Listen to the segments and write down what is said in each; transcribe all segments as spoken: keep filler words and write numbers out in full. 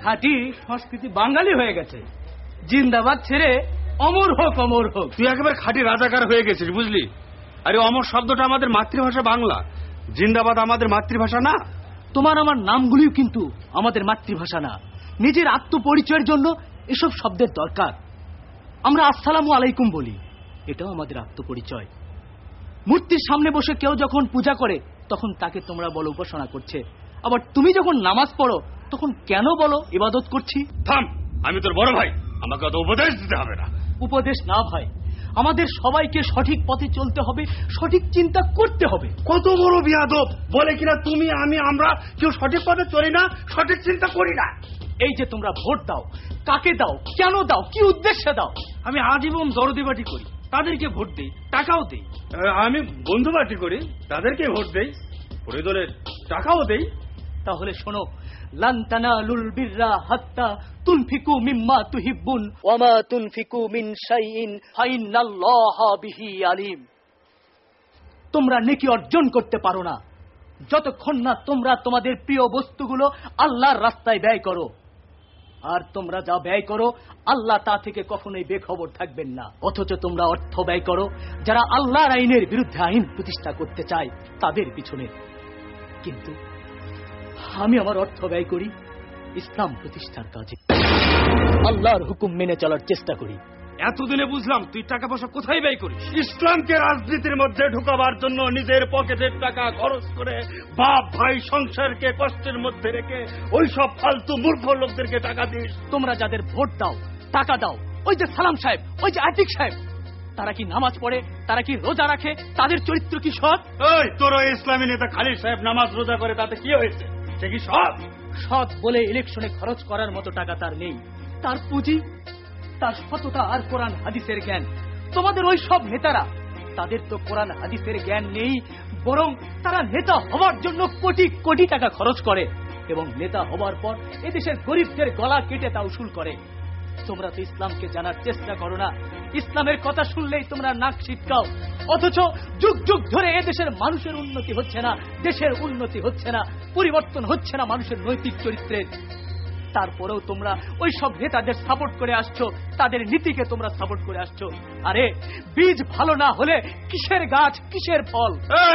খাঁটি সংস্কৃতি বাঙালি হয়ে গেছে। জিন্দাবাদ ছেড়ে অমর হোক অমর হোক। তুই একেবারে খাঁটি রাজাকার হয়ে গেছিস, বুঝলি? আরে অমর শব্দটা আমাদের মাতৃভাষা বাংলা, জিন্দাবাদ আমাদের মাতৃভাষা না। তোমার আমার নামগুলিও কিন্তু আমাদের মাতৃভাষা না। নিজের আত্মপরিচয়ের জন্য এসব শব্দের দরকার। আমরা আসসালামু আলাইকুম বলি, এটাও আমাদের আত্মপরিচয়। মূর্তির সামনে বসে কেউ যখন পূজা করে তখন তাকে তোমরা বলো উপাসনা করছে, আবার তুমি যখন নামাজ পড়ো তখন কেন বলো ইবাদত করছি? থাম, আমি তোর বড় ভাই, আমাকে অত উপদেশ দিতে হবে না। উপদেশ না ভাই, আমাদের সবাইকে সঠিক পথে চলতে হবে, সঠিক চিন্তা করতে হবে। কত বড় বিয়াদব বলে কিনা তুমি আমি আমরা কেউ সঠিক পথে চলি না, সঠিক চিন্তা করি না। এই যে তোমরা ভোট দাও, কাকে দাও, কেন দাও, কি উদ্দেশ্যে দাও? আমি আজীবন দরদিবাটি করি, তাদেরকে ভোট দেই, টাকাও দেই। আমি বন্ধুবাটি করি, তাদেরকে ভোট দেই, ওই দলের টাকাও দেই। তাহলে শোনো, লান তানালুল বিররা হাত্তা তুনফিকু মিম্মা তুহিব্বুন ওয়া মা তুনফিকু মিন শাইইন ফাইন্নাল্লাহা বিহি আলিম। তোমরা নেকি অর্জন করতে পারো না যতক্ষণ না তোমরা তোমাদের প্রিয় বস্তুগুলো আল্লাহর রাস্তায় ব্যয় করো। আর তোমরা যা ব্যয় করো আল্লাহ তা থেকে কখনোই বেখবর থাকবেন না। অথচ তোমরা অর্থ ব্যয় করো যারা আল্লাহর আইনের বিরুদ্ধে আইন প্রতিষ্ঠা করতে চায় তাদের পিছনে। কিন্তু আমি আমার অর্থ ব্যয় করি ইসলাম প্রতিষ্ঠার কাজে, আল্লাহর হুকুম মেনে চলার চেষ্টা করি। এতদিনে বুঝলাম তুই টাকা পয়সা কোথায় ব্যয় করিস। ইসলামকে রাজনীতির মধ্যে ঢুকাবার জন্য নিজের পকেটের টাকা খরচ করে বাপ ভাই সংসারকে কষ্টের মধ্যে রেখে ওই সব ফালতু মূর্খ লোকদেরকে টাকা দিস। তোমরা যাদের ভোট দাও, টাকা দাও, ওই যে সালাম সাহেব, ওই যে আতিক সাহেব, তারা কি নামাজ পড়ে, তারা কি রোজা রাখে, তাদের চরিত্র কি সৎ? ওই তোর ওই ইসলামী নেতা খালিদ সাহেব নামাজ রোজা করে, তাতে কি হয়েছে? সে কি সৎ? সৎ বলে ইলেকশনে খরচ করার মতো টাকা তার নেই। তার পুঁজি, তার সততা আর কোরআন হাদিসের জ্ঞান। তোমাদের ওই সব নেতারা, তাদের তো কোরআন হাদিসের জ্ঞান নেই, বরং তারা নেতা হওয়ার জন্য কোটি কোটি টাকা খরচ করে এবং নেতা হওয়ার পর এদেশের গরিবদের গলা কেটে তা উসুল করে। তোমরা তো ইসলামকে জানার চেষ্টা করো না, ইসলামের কথা শুনলেই তোমরা নাক ছিটকাও। অথচ যুগ যুগ ধরে এদেশের মানুষের উন্নতি হচ্ছে না, দেশের উন্নতি হচ্ছে না, পরিবর্তন হচ্ছে না মানুষের নৈতিক চরিত্রের। তারপরেও তোমরা ওই সব নেতাদের সাপোর্ট করে আসছো, তাদের নীতিকে তোমরা সাপোর্ট করে আসছো। আরে বীজ ভালো না হলে কিসের গাছ, কিসের ফল?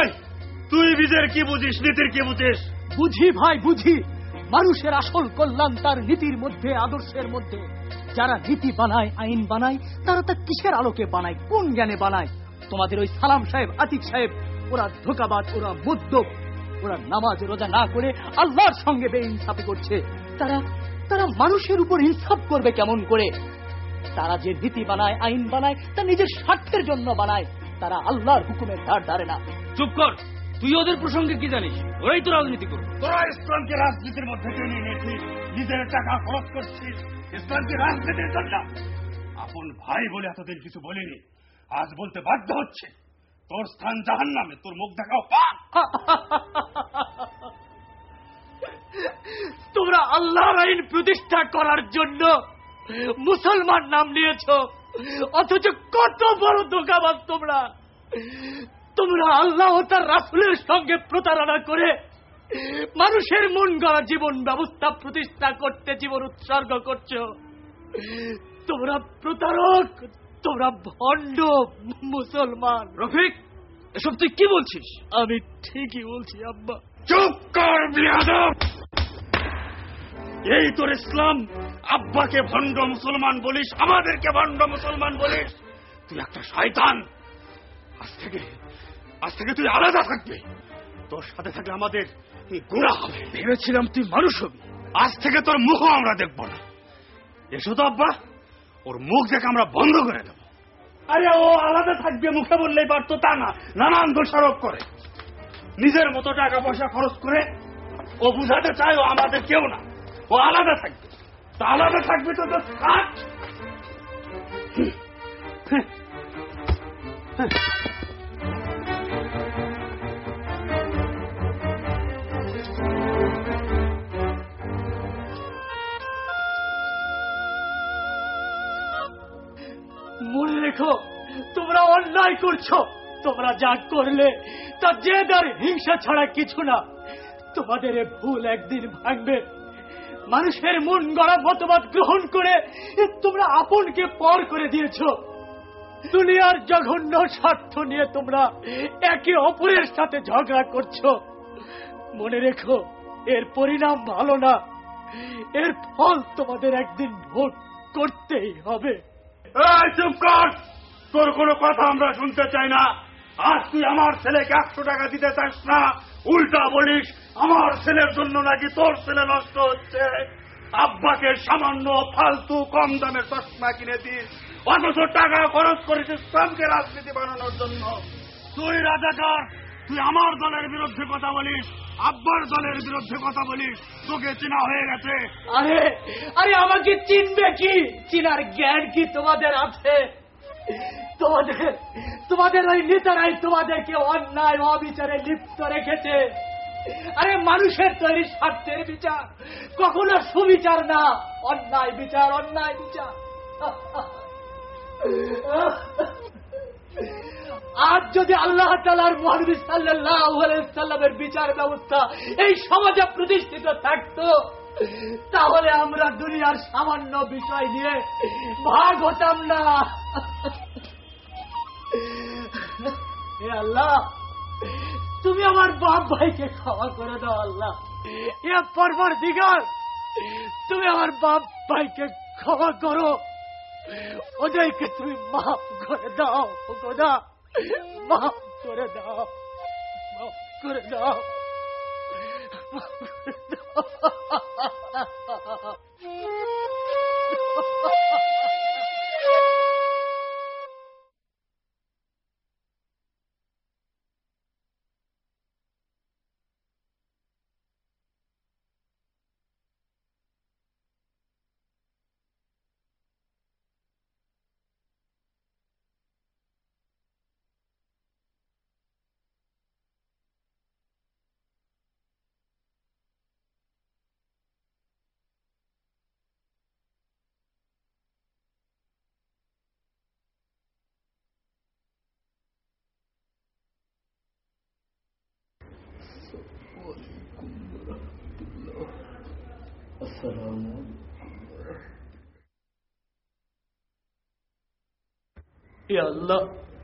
তুই বীজের কি বুঝিস, নীতির কি বুঝিস? বুঝি ভাই, বুঝি। মানুষের আসল কল্যাণ তার নীতির মধ্যে, আদর্শের মধ্যে। যারা নীতি বানায়, আইন বানায়, তারা তা কিসের আলোকে বানায়, কোন জ্ঞানে বানায়? তোমাদের ওই সালাম সাহেব, আতিক সাহেব, ওরা ধোঁকাবাজ, ওরা মদ্যপ, ওরা নামাজ রোজা না করে আল্লাহর সঙ্গে বেইনসাফি করছে। তারা তারা মানুষের উপর ইনসাফ করবে কেমন করে? তারা যে নীতি বানায়, আইন বানায়, তা নিজের স্বার্থের জন্য বানায়, তারা আল্লাহর হুকুমের ধার ধারে না। চুপ কর, তুই ওদের প্রসঙ্গে কি জানিস? ওরাই তো রাজনীতি করবে। তোরা ইসলামকে রাজনীতির মধ্যে টেনে নিয়েছিস, নিজের টাকা খরচ করছিস ইসলামকে রাজনীতির জন্য। আপন ভাই বলে এতদিন কিছু বলিনি, আজ বলতে বাধ্য হচ্ছে। তোর স্থান জাহান্নামে, তোর মুখ দেখাও পাপ। তোমরা আল্লাহর আইন প্রতিষ্ঠা করার জন্য মুসলমান নাম নিয়েছ, অথচ কত বড় ধোঁকাবাজ তোমরা। তোমরা আল্লাহ ও তার রাসূলের সঙ্গে প্রতারণা করে মানুষের মন গড়া জীবন ব্যবস্থা প্রতিষ্ঠা করতে জীবন উৎসর্গ করছো। তোমরা প্রতারক, তোমরা ভণ্ড মুসলমান। রফিক, এসব তুই কি বলছিস? আমি ঠিকই বলছি আব্বা। চুপ কর বিয়াদব! এই তোর ইসলাম? আব্বাকে ভণ্ড মুসলমান বলিস, আমাদেরকে ভণ্ড মুসলমান বলিস? তুই একটা শয়তান। আজ থেকে আজ থেকে তুই আলাদা থাকবি। তোর সাথে থাকলে আমাদের গুনাহ হবে। ভেবেছিলাম তুই মানুষ হবি, আজ থেকে তোর মুখও আমরা দেখব না। এসো তো আব্বা, ওর মুখ দেখে আমরা বন্ধ করে দেব। আরে ও আলাদা থাকবে মুখে বললেই পারতো, তা না, নানান দোষারোপ করে, নিজের মতো টাকা পয়সা খরচ করে ও বুঝাতে চায় ও আমাদের কেউ না, ও আলাদা থাকবে। তা আলাদা থাকবে তো তোর থাক। মনে রেখো, তোমরা অন্যায় করছো। তোমরা যা করলে তা জেদ আর হিংসা ছাড়া কিছু না। তোমাদের এ ভুল একদিন ভাঙবে, মানুষের মন গড়া মতবাদ গ্রহণ করে তোমরা আপনকে পর করে দিয়েছ। দুনিয়ার জঘন্য স্বার্থ নিয়ে তোমরা একে অপরের সাথে ঝগড়া করছো। মনে রেখো, এর পরিণাম ভালো না। এর ফল তোমাদের একদিন ভোগ করতেই হবে। এই চুপ কর, তোর কোনো কথা আমরা শুনতে চাই না। আজ তুই আমার ছেলেকে একশো টাকা দিতে চাস না, উল্টা বলিস আমার ছেলের জন্য নাকি তোর ছেলে নষ্ট হচ্ছে। আব্বাকে সামান্য ফালতু কম দামের চশমা কিনে দিস, অথচ টাকা খরচ করিস ইসলামকে রাজনীতি বানানোর জন্য। তুই রাজাকার, তুই আমার দলের বিরুদ্ধে কথা বলিস, আব্বার দলের বিরুদ্ধে কথা বলিস, তোকে চেনা হয়ে গেছে। আরে আরে আমাকে চিনবে কি? চিনার জ্ঞান কি তোমাদের আছে? তোমাদের তোমাদের ওই নেতারাই তোমাদেরকে অন্যায় অবিচারে লিপ্ত রেখেছে। আরে মানুষের তৈরি স্বার্থের বিচার কখনো সুবিচার না, অন্যায় বিচার অন্যায় বিচার। আজ যদি আল্লাহ তাআলার মুহাম্মদ সাল্লাল্লাহু আলাইহি সাল্লামের বিচার ব্যবস্থা এই সমাজে প্রতিষ্ঠিত থাকতো, তাহলে আমরা দুনিয়ার সামান্য বিষয় নিয়ে ভাগ হতাম না। হে আল্লাহ, তুমি আমার বাপ ভাইকে ক্ষমা করে দাও। আল্লাহ, ইয়া পরবর্তীকার, তুমি আমার বাপ ভাইকে ক্ষমা করো, ওদেরকে তুমি মাফ করে দাও। খোদা, মাফ করে দাও, মাফ করে দাও, মাফ করে দাও। হে আল্লাহ,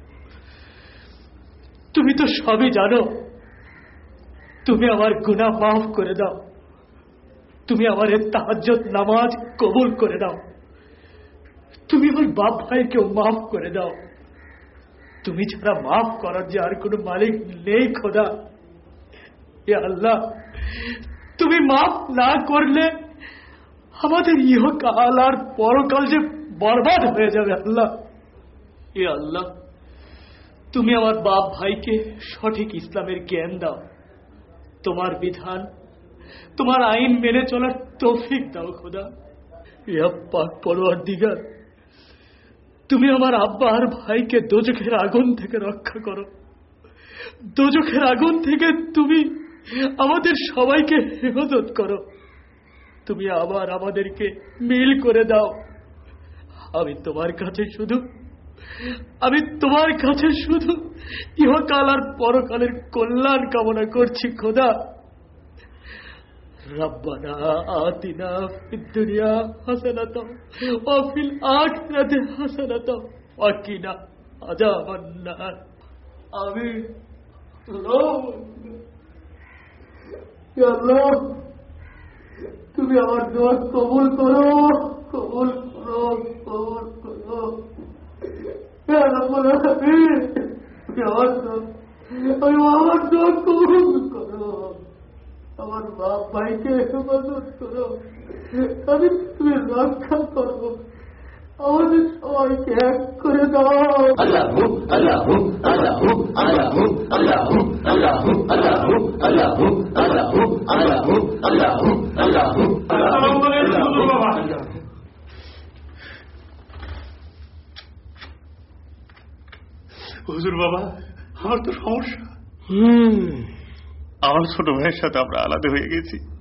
তুমি তো সবই জানো। তুমি আমার গুনাহ মাফ করে দাও। তুমি আমার এই তাহাজ্জুদ নামাজ কবুল করে দাও। তুমি আমার বাপ ভাইকেও মাফ করে দাও। তুমি ছাড়া মাফ করার যে আর কোনো মালিক নেই খোদা। হে আল্লাহ, তুমি মাফ না করলে আমাদের ইহকাল আর পরকাল যে বরবাদ হয়ে যাবে। আল্লাহ, হে আল্লাহ, তুমি আমার বাপ ভাইকে সঠিক ইসলামের জ্ঞান দাও। তোমার বিধান, তোমার আইন মেনে চলার তৌফিক দাও খোদা। ইয়া পাক পরওয়ারদিগার, তুমি আমার আব্বা আর ভাইকে দোজখের আগুন থেকে রক্ষা করো। দোজখের আগুন থেকে তুমি আমাদের সবাইকে হেফাজত করো। তুমি আবার আমাদেরকে মিল করে দাও। আমি তোমার কাছে শুধু আমি তোমার কাছে শুধু ইহকাল আর পরকালের কল্যাণ কামনা করছি খোদা। রব্বানা আতিনা ফিদ দুনিয়া হাসানাতাও ওয়া ফিল আখিরাতি হাসানাতাও ওয়া কিনা আযাবান নার। আমিন। আল্লাহ, তুমি আমার দোয়া কবুল করো, কবুল করো, কবুল করো। আমার দোয়া কবুল করো, আমার বাপ ভাইকে হেফাজত করো, আমি তুমি রক্ষা করো, আমাদের সবাইকে এক করে দাও। আল্লাহ আল্লাহ আল্লাহ আল্লাহ আল্লাহ আল্লাহ আল্লাহ আল্লাহ আল্লাহ আল্লাহ আল্লাহ আল্লাহ। হুজুর বাবা, আমার তো সমস্যা। আমার ছোট ভাইয়ের সাথে আমরা আলাদা হয়ে গেছি।